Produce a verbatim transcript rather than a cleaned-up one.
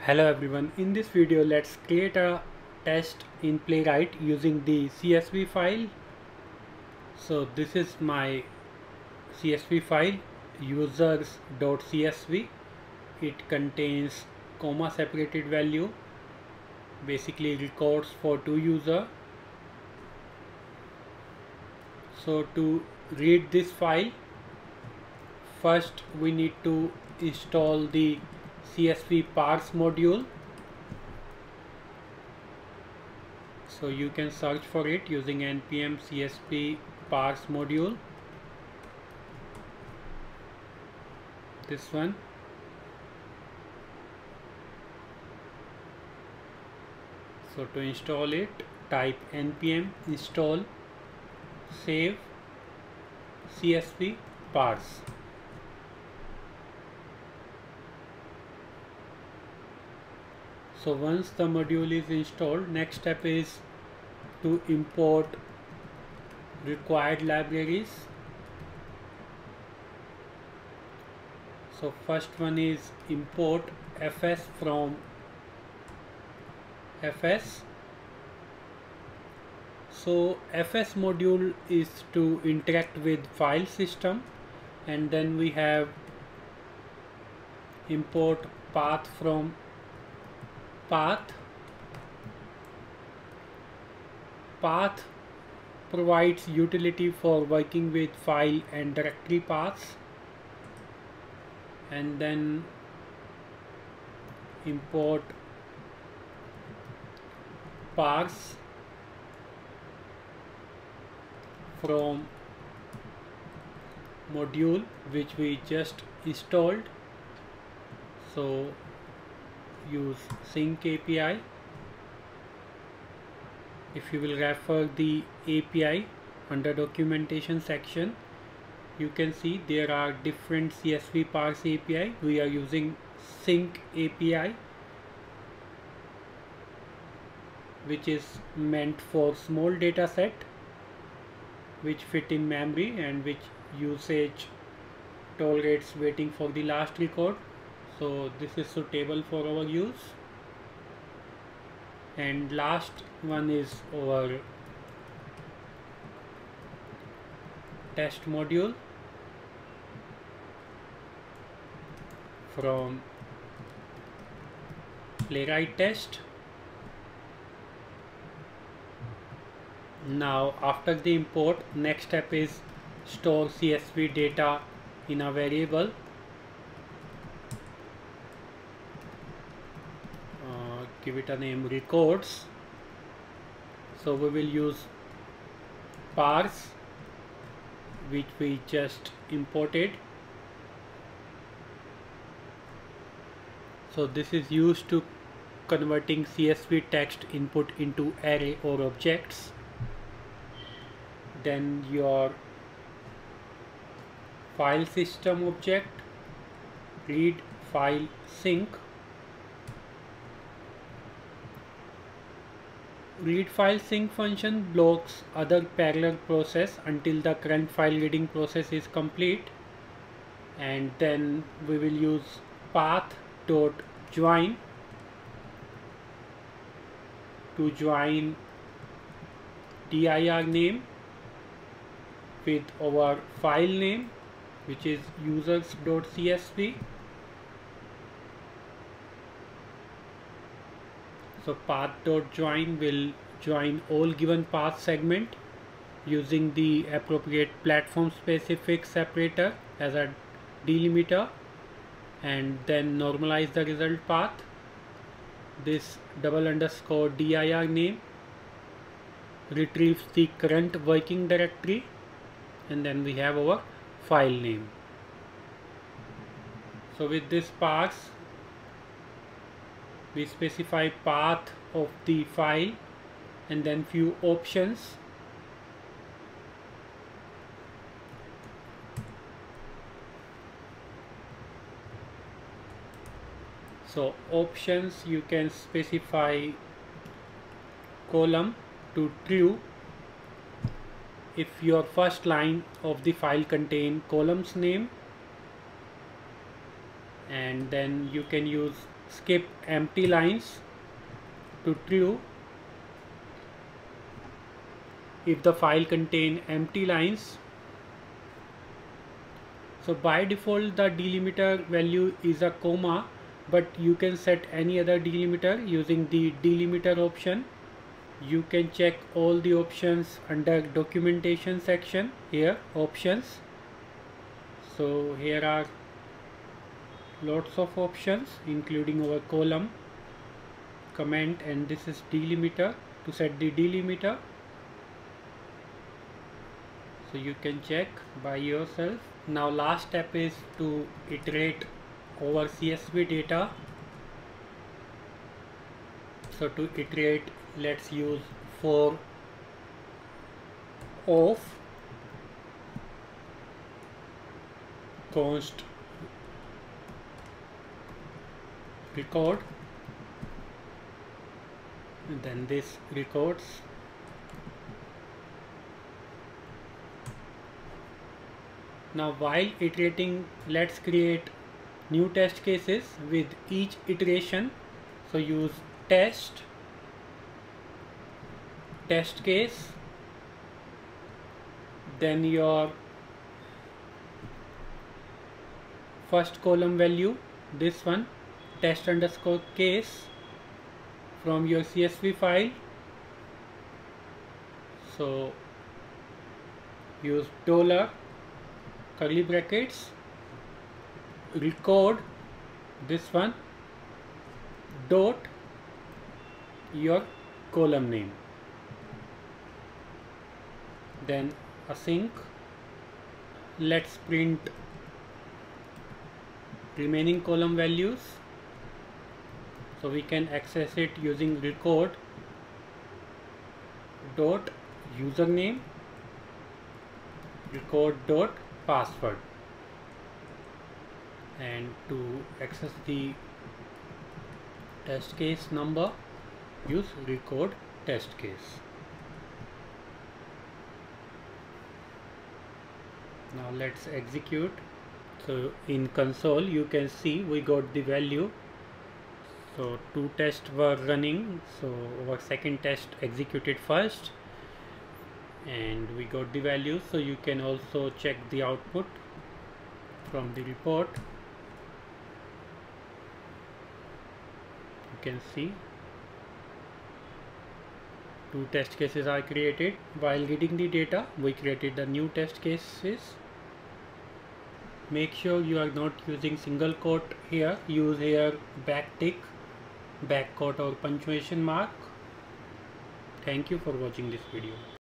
Hello everyone, in this video let's create a test in Playwright using the C S V file. So this is my C S V file, users.csv. It contains comma separated value, basically records for two users. So to read this file, first we need to install the C S V Parse module. So you can search for it using npm C S V Parse module. This one. So to install it, type npm install save C S V Parse. So once the module is installed, next step is to import required libraries. So first one is import fs from fs. So fs module is to interact with file system, and then we have import path from path. Path provides utility for working with file and directory paths, and then import parse from module which we just installed. So use sync A P I. If you will refer the A P I under documentation section, you can see there are different C S V Parse A P I. We are using sync A P I, which is meant for small data set which fit in memory and which usage tolerates waiting for the last record. So this is suitable for our use. And last one is our test module from Playwright test. Now after the import, next step is store C S V data in a variable. Give it a name records. So we will use parse, which we just imported. So this is used to converting C S V text input into array or objects. Then your file system object, read file sync. Read file sync function blocks other parallel process until the current file reading process is complete, and then we will use path dot join to join dir name with our file name, which is users.csv. So path.join will join all given path segment using the appropriate platform specific separator as a delimiter, and then normalize the result path. This double underscore dir name retrieves the current working directory, and then we have our file name. So with this parse, we specify path of the file and then few options. So options, you can specify column to true if your first line of the file contain columns name, and then you can use skip empty lines to true if the file contain empty lines. So by default the delimiter value is a comma, but you can set any other delimiter using the delimiter option. You can check all the options under documentation section here, options. So here are lots of options including our column, comment, and this is delimiter to set the delimiter. So you can check by yourself. Now last step is to iterate over C S V data. So to iterate, let's use for of const record, and then this records. Now while iterating, let's create new test cases with each iteration. So use test, test case, then your first column value, this one, test underscore case from your C S V file. So use dollar curly brackets, record this one, dot your column name, then async. Let's print remaining column values, so we can access it using record dot username, record dot password, and to access the test case number, use record test case. Now let's execute. So in console you can see we got the value. So two tests were running, so our second test executed first and we got the value. So you can also check the output from the report. You can see two test cases are created. While reading the data, we created the new test cases. Make sure you are not using single quote here. Use here backtick, back quote or punctuation mark. Thank you for watching this video.